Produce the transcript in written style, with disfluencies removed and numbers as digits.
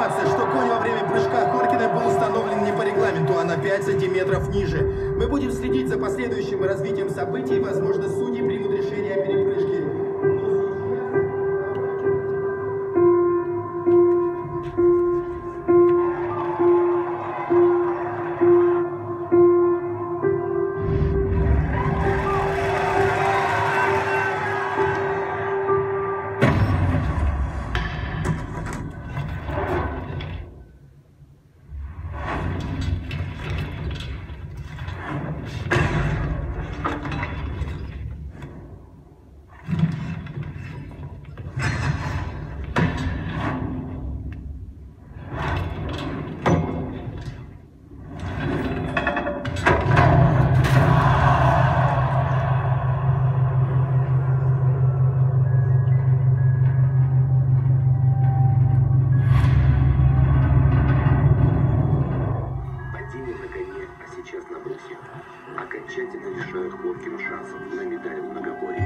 информация, что конь во время прыжка Khorkina был установлен не по регламенту, а на 5 сантиметров ниже. Мы будем следить за последующим развитием событий, возможно, судьи примут решение о перепрыжке. Окончательно лишают Khorkina шансов на медаль в многоборье.